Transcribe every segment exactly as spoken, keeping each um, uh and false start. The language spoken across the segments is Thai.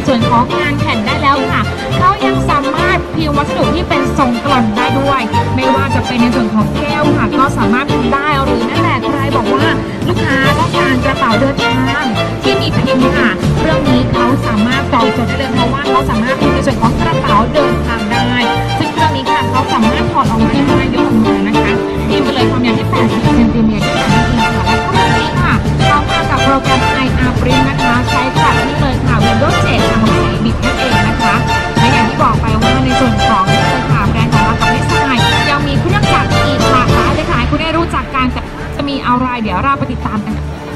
ส่วนของงานแผ่นได้แล้วค่ะเขายังสามารถพิมพ์วัสดุที่เป็นทรงกลอนได้ด้วยไม่ว่าจะเป็นในส่วนของแก้วค่ะก็สามารถพิมพ์ได้หรือนั่นแหละใครบอกว่าลูกค้าต้องการกระเป๋าเดินทางที่มีพิมพ์ค่ะเรื่องนี้เขาสามารถตอบโจทย์ได้เลยเพราะว่าเขาสามารถพิมพ์ในส่วนของกระเป๋าเดินทางได้ซึ่งเครื่องนี้ค่ะเขาสามารถถอดออกมาได้ยกออกมานะคะพิมพ์ไปเลยความยาวที่แปดสิบเซนติเมตรด้วยกันนั่นเองค่ะและเครื่องนี้ค่ะเขามากับโปรแกรม ไอ อาร์ Print นะคะใช้จากนี่เลยค่ะ Windows เจ็ด ทำสีบิดนั่นเองนะคะและอย่างที่บอกไปว่าในส่วนของนี่เลยค่ะแบรนด์ของเรากับดีไซน์ยังมีเครื่องจักรอีกหลากหลายเลยค่ะให้คุณได้รู้จักกันจะมีอะไรเดี๋ยวเราไปติดตามกัน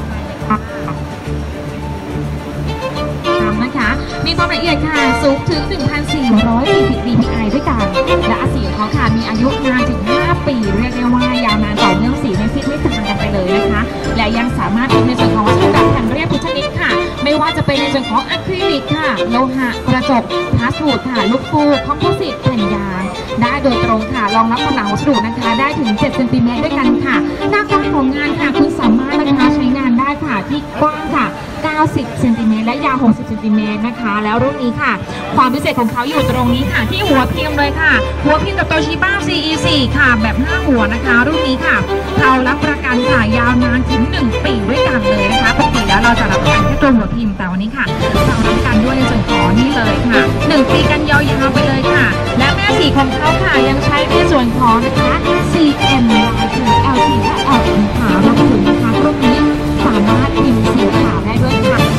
นะคะมีความละเอียดค่ะสูงถึง หนึ่งพันสี่ร้อย ดี พี ไอ ด้วยกันและสีของเขาค่ะมีอายุนานถึงห้าปีเรียกได้ว่ายาวนานต่อเนื่องสีไม่ซีดไม่จางกันไปเลยนะคะและยังสามารถเป็นในส่วนของวัสดุแบบแผ่นเรียบทุกชนิดค่ะไม่ว่าจะเป็นในส่วนของอะคริลิกค่ะโลหะกระจกพลาสติกค่ะลูกฟูคอมโพสิตแผ่นยางได้โดยตรงค่ะรองรับน้ำหนักวัสดุนะคะได้ถึงเจ็ดเซนติเมตรด้วยกันค่ะหน้ากว้างของงานค่ะคุณสามารถนะคะใช้งานได้ค่ะที่กว้างค่ะเก้าสิบเซนติเมตรและยาวหกสิบเซนติเมตรนะคะแล้วรุ่นนี้ค่ะความพิเศษของเขาอยู่ตรงนี้ค่ะที่หัวพิมพ์เลยค่ะหัวพิมพ์กับ Toshiba ซี อี โฟร์ ค่ะแบบห้าหัวนะคะรุ่นนี้ค่ะเรารับประกันค่ะยาวนานถึงหนึ่งปีด้วยกันเลยนะคะปกติแล้วเราจะรับประกันแค่ตัวหัวพิมพ์แต่วันนี้ค่ะเรารับประกันด้วยในส่วนของนี่เลยค่ะหนึ่งปีกันยาวๆไปเลยค่ะและแม่สีของเขาค่ะยังใช้ในส่วนของนะคะ ซี เอ็ม วาย เค แอล ที และ แอล เอ็ม ค่ะรวมถึงนะคะรุ่นนี้สามารถพิมพ์สีขาวได้ด้วยค่ะ